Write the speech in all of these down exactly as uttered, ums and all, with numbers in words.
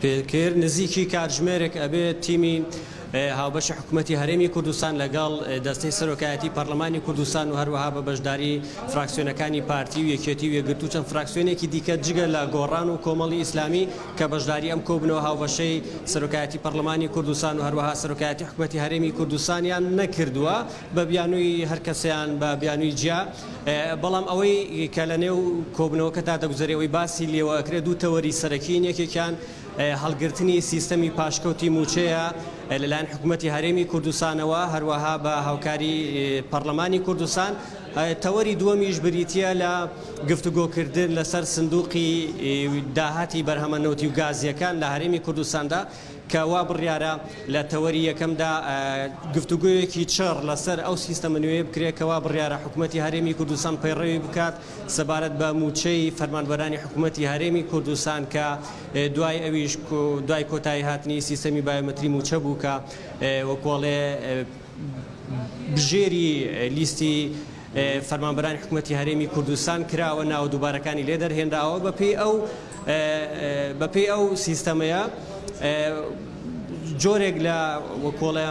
پێکرد نزیکی کاتژمێرێک ئەبێت تیمی هاوبەش حکوومەتی هەرێمی کوردستان لەگەڵ دەستەی سەرۆکایەتی پەرلەمانی کوردستان و هەروەها بە بەشداری فراکسیۆنەکانی پارتی و یەکێتی و یەکگرتوو چەند فراکسیۆنێکی دیکە جگە لە گۆڕان و کۆمەڵی ئیسلامی کە بەشداری ئەم کۆبنەوە هاوبەشەی سەرۆکایەتی پەرلەمانی کوردستان و هەروەها سەرۆکایەتی حکوومەتی هەرێمی کوردستانیان نەکردووە بە بیانووی هەرکەسیان بە بیانووی جیا بەڵام ئەوەی کە لە نێو کۆبنەوەکە تا دەگوزارەوەی باسی لێوە ئەکرێت دوو تەوەری سەرەکیین یەکێکیان هەڵگرتنی سیستەمی پاشکەوتی موچەیە لەلایەن حکوومەتی هەرێمی کوردستانەوە هەروەها بە هاوکاری پەرلەمانی کوردستان تەوەری دووەمیش بریتیە لە گفتوگۆکردن لەسەر سندوقی داهاتی بەرهەمەنەوتی و گازیەکان لە هەرێمی کوردستاندا کە وا بڕیارە لە تەوەری یەکەمدا گفتوگویەکی چڕ لەسەر ئەو سیستەمە نوێ بکرێت کە وا بڕیارە حکوومەتی هەرێمی کوردستان پەیڕەوی بکات سەبارەت بە موچەی فەرمانبەرانی حکوومەتی هەرێمی کوردستان کە دوای ئەویش دوای کۆتایی هاتنی سیستەمی بایۆمەتری موچە بوو کە وەکوڵێ بژێری لیستی فەرمانبەرانی حکوومەتی هەرێمی کوردستان کراوە ناو دووبارەکانی لێ دەرهێنراوە بەپێی ئەو بەپێی ئەو سیستەمەیە جۆرێک لە وەکۆڵە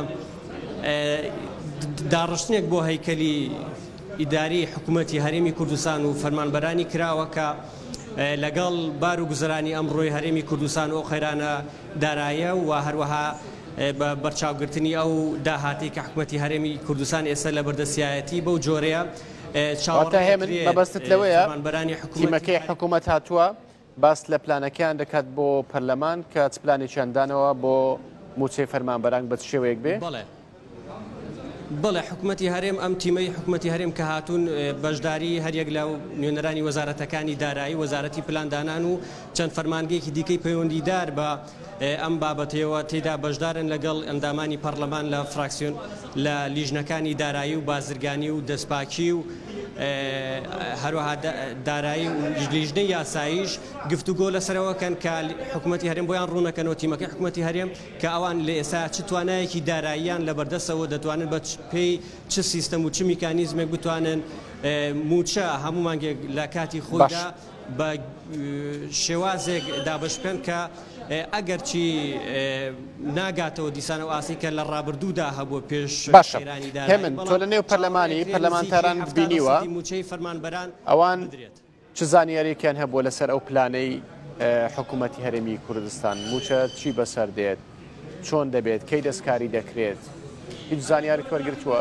داڕشتنێک بۆ هەیکەلی ئیداری حکوومەتی هەرێمی کوردستان و فەرمانبەرانی کراوە کە لەگەڵ بار و گوزەرانی ئەمڕۆی هەرێمی کوردستان و خەیرانە دارایە و هەروەها بە بەرچاوگرتنی ئەو داهاتی کە حکوومەتی هەرێمی کوردستان ئێستا لە بەردەستایەتی بەو جۆرەیە مەبەستت لەوەیە تیمەکەی حکوومەت هاتووە باس لە پلانەکەیان دەکات بۆ پەرلەمان کە چ پلانێکیاندانەوە بۆ موچەی فەرمانبەران بە شێوەیەک بێ؟ بەڵێ حکوومەتی هەرێم ئەم تیمەی حکوومەتی هەرێم کە هاتوون بەشداری هەریەک لە نوێنەرانی وەزارەتەکانی دارایی وەزارەتی پلاندانان و چەند فەرمانگەیەکی دیکەی پەیوەندیدار بە ئەم بابەتەوە تێدا بەشدارن لەگەڵ ئەندامانی پەرلەمان لە فراکسیۆن لە لیژنەکانی دارایی و بازرگانی و دەستپاکی و هەروەها دارایی و لیژنەی یاساییش گفتوگۆ لەسەرەوەکەن کە حکوومەتی هەرێم بۆیان ڕوونەکەنەوە تیمەکەی حکوومەتی هەرێم کە ئەوان لە ئێستا چ توانایەکی داراییان لە بەردەستەوە دەتوانن بە پێی چ سیستەم و چ میکانیزمێک بتوانن موچە هەموو مانگێک لە کاتی خۆیدا بە شێوازێک دابش بکەن کە ئەگەر چی ناگاتەوە دیسانە و ئاسی کە لە ڕابردوودا هەبووە پێش هێمن تۆ لە نێو پەرلەمانی پەرلەمانتاران بینیوە موچەی فەرمانبەران ئەوان چ زانیاریەکیان هەبووە لەسەر ئەو پلانەی حکوومەتی هەرێمی کوردستان موچە چی بەسەر دێت چۆن دەبێت کەی دەستکاری دەکرێت هیچ زانیاری وەرگرتووە؟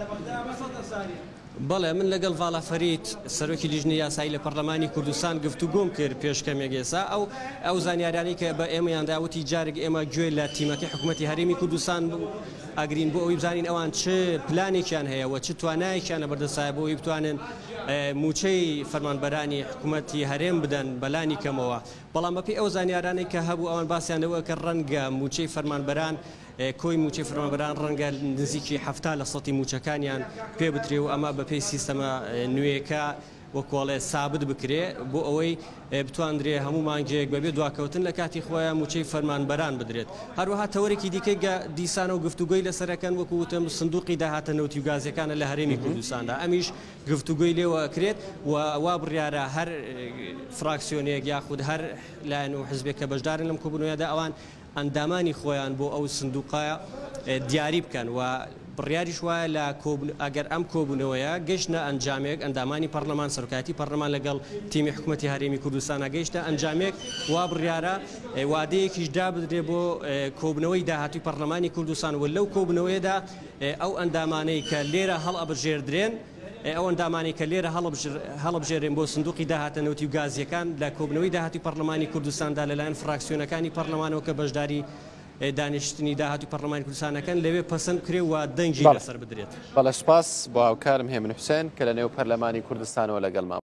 بەڵێ من لەگەڵ ڤاڵا فەرید سەرۆکی لیژنەی یاسایی لە پەرلەمانی کوردستان گفتوگۆم کرد پێشکەمێک ئێستا ئەو ئەو زانیارانی کە بە ئێمەیان داوتی جارێک ئێمە گوێ لە تیمەکەی حکوومەتی هەرێمی کوردستان ئاگرین بۆ ئەوی بزانین ئەوان چ پلانێکیان هەیە و چ توانایەکیان لە بەردەستایە بۆ ئەوی بتوانن موچەی فەرمانبەرانی حکوومەتی هەرێم بدەن بەلانی کەمەوە بەڵام بەپێی ئەو زانیارانەی کە هەبوو ئەوان باسییانەوە کە ڕەنگە موچەی فەرمانبەران کۆی موچەی فەرمانبەران ڕەنگە نزیکی هەفتا لە سەدی موچەکانیان پێ بترێ و ئەمە بەپێی سیستەمە نوێیەکە وەکۆڵێ سابت بکرێ بۆ ئەوەی بتواندرێ هەموو مانگێک بەبێ دواکەوتن لە کاتی خۆیان موچەی فەرمانبەران بدرێت هەروەها تەوەرێکی دیکەی دیسانە و گفتوگۆی لەسەرەکەن وەکوتم سندوقی داهاتە نەوتی و گازیەکانە لە هەرێمی کوردستاندا ئەمیش گفتوگۆی لێوە ئەکرێت و وا بڕیارە هەر فراکسیۆنێک یاخود هەر لایەن و حزبێک کە بەشدارن لەم کۆبوونەوەیەدا ئەوان ئەندامانی خۆیان بۆ ئەو سندوقایە دیاری بکەن و بڕیاریش وایە لە ئەگەر ئەم کۆبوونەوەیە گەشتە ئەنجامێک ئەندامانی پەرلەمان سەرۆکایەتی پەرلەمان لەگەڵ تیمی حکوومەتی هەرێمی کوردستانە گەیشتە ئەنجامێک وا بڕیارە وادەیەکیش دابدرێ بۆ کۆبنەوەی داهاتووی پەرلەمانی کوردستان و لەو کۆبنەوەیەدا ئەو ئەندامانەی کە لێرە هەڵ ئەبژێردرێن ئەو ئەندامانی کە لێرە هەڵبژێرێن بۆ سندوقی داهاتە نەوتی و گازیەکان لە کۆبنەوەی داهاتووی پەرلەمانی کوردستاندا لەلایەن فراکسیۆنەکانی پەرلەمانەوە کە بەشداری دانیشتنی داهاتوی پەرلەمانی کوردستانەکەن لەوێ پەسەند کرێ و دەنگی لەسەر بدرێت. بەڵێ سپاس بۆ هاوکارم هێمن حوسێن کە لە نێو پەرلەمانی کوردستانەوە لەگەڵ مام.